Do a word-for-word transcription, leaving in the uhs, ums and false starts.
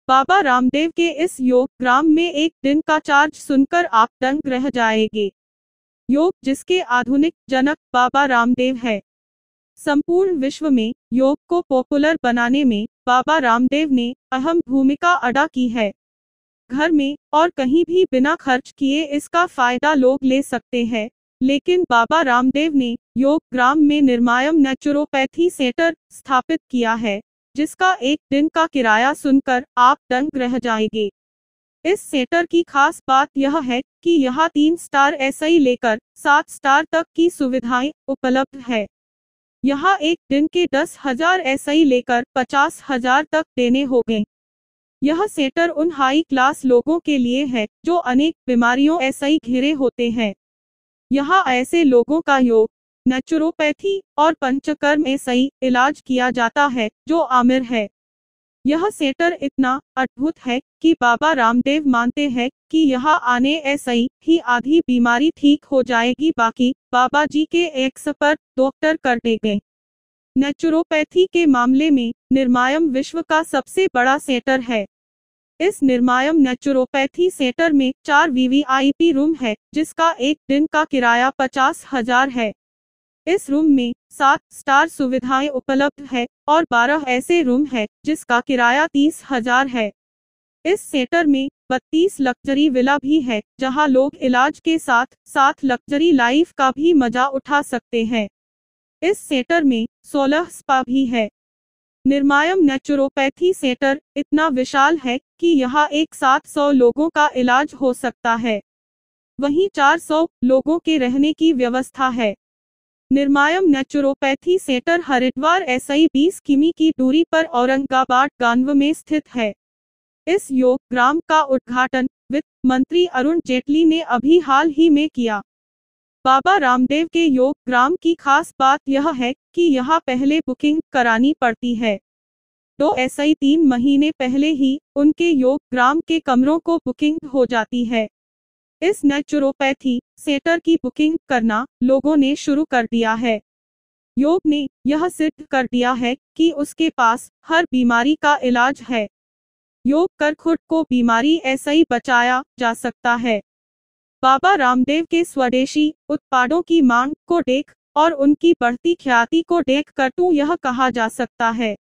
बाबा रामदेव के इस योग ग्राम में एक दिन का चार्ज सुनकर आप दंग रह जाएंगे। योग जिसके आधुनिक जनक बाबा रामदेव है। संपूर्ण विश्व में योग को पॉपुलर बनाने में बाबा रामदेव ने अहम भूमिका अदा की है। घर में और कहीं भी बिना खर्च किए इसका फायदा लोग ले सकते हैं, लेकिन बाबा रामदेव ने योग ग्राम में निर्मायम नेचुरोपैथी सेंटर स्थापित किया है, जिसका एक दिन का किराया सुनकर आप दंग रह जाएंगे। इस सेंटर की खास बात यह है कि यहाँ तीन स्टार से लेकर सात स्टार तक की सुविधाएं उपलब्ध है। यहाँ एक दिन के दस हजार से लेकर पचास हजार तक देने होंगे। यह सेंटर उन हाई क्लास लोगों के लिए है जो अनेक बीमारियों से घिरे होते हैं। यहाँ ऐसे लोगों का योग, नेचुरोपैथी और पंचकर्म से इलाज किया जाता है जो आमिर है। यह सेंटर इतना अद्भुत है कि बाबा रामदेव मानते हैं कि यहाँ आने से ही आधी बीमारी ठीक हो जाएगी, बाकी बाबा जी के एक्सपर्ट डॉक्टर कर देंगे। नेचुरोपैथी के मामले में निर्मायम विश्व का सबसे बड़ा सेंटर है। इस निर्मायम नेचुरोपैथी सेंटर में चार वीवीआईपी रूम है, जिसका एक दिन का किराया पचास हजार है। इस रूम में सात स्टार सुविधाएं उपलब्ध है और बारह ऐसे रूम है जिसका किराया तीस हजार है। इस सेंटर में बत्तीस लग्जरी विला भी है, जहां लोग इलाज के साथ साथ लग्जरी लाइफ का भी मजा उठा सकते हैं। इस सेंटर में सोलह स्पा भी है। निर्मायम नेचुरोपैथी सेंटर इतना विशाल है कि यहाँ एक साथ सौ लोगों का इलाज हो सकता है। वहीं चार सौ लोगों के रहने की व्यवस्था है। निर्मायम नेचुरोपैथी सेंटर हरिद्वार से बीस किमी की दूरी पर औरंगाबाद गांव में स्थित है। इस योग ग्राम का उद्घाटन वित्त मंत्री अरुण जेटली ने अभी हाल ही में किया। बाबा रामदेव के योग ग्राम की खास बात यह है कि यहाँ पहले बुकिंग करानी पड़ती है। तो ऐसा ही तीन महीने पहले ही उनके योग ग्राम के कमरों को बुकिंग हो जाती है। इस नेचुरोपैथी सेंटर की बुकिंग करना लोगों ने शुरू कर दिया है। योग ने यह सिद्ध कर दिया है कि उसके पास हर बीमारी का इलाज है। योग कर खुद को बीमारी ऐसे ही बचाया जा सकता है। बाबा रामदेव के स्वदेशी उत्पादों की मांग को देख और उनकी बढ़ती ख्याति को देख कर तो यह कहा जा सकता है